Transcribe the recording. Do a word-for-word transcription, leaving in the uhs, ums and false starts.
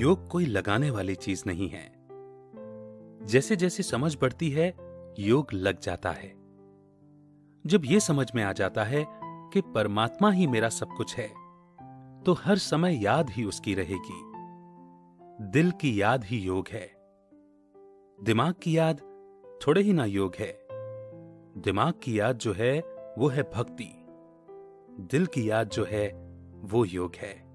योग कोई लगाने वाली चीज नहीं है। जैसे जैसे समझ बढ़ती है, योग लग जाता है। जब यह समझ में आ जाता है कि परमात्मा ही मेरा सब कुछ है, तो हर समय याद ही उसकी रहेगी। दिल की याद ही योग है। दिमाग की याद थोड़े ही ना योग है। दिमाग की याद जो है वो है भक्ति। दिल की याद जो है वो योग है।